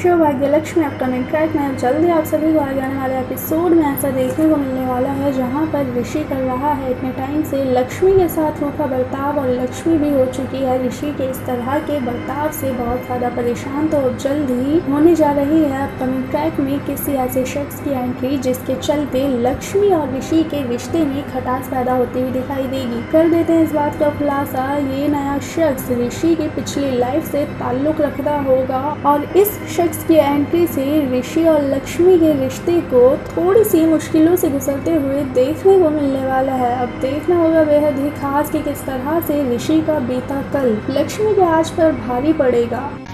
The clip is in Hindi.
शो भाग्यलक्ष्मी अपकमिंग ट्रैक में जल्दी आप सभी को आगे आने वाले एपिसोड में ऐसा देखने को मिलने वाला है जहां पर ऋषि कर रहा है इतने टाइम से लक्ष्मी के साथ रूखा बर्ताव और लक्ष्मी भी हो चुकी है ऋषि के इस तरह के बर्ताव से बहुत ज़्यादा परेशान। तो जल्द ही होने जा रही है अपकमिंग ट्रैक में किसी ऐसे शख्स की एंट्री जिसके चलते लक्ष्मी और ऋषि के रिश्ते में खटास पैदा होती हुई दिखाई देगी। कर देते हैं इस बात का खुलासा, ये नया शख्स ऋषि की पिछली लाइफ से ताल्लुक रखता होगा और इस शख्स की एंट्री से ऋषि और लक्ष्मी के रिश्ते को थोड़ी सी मुश्किलों से गुजरते हुए देखने को मिलने वाला है। अब देखना होगा बेहद ही खास कि किस तरह से ऋषि का बीता कल लक्ष्मी के आज पर भारी पड़ेगा।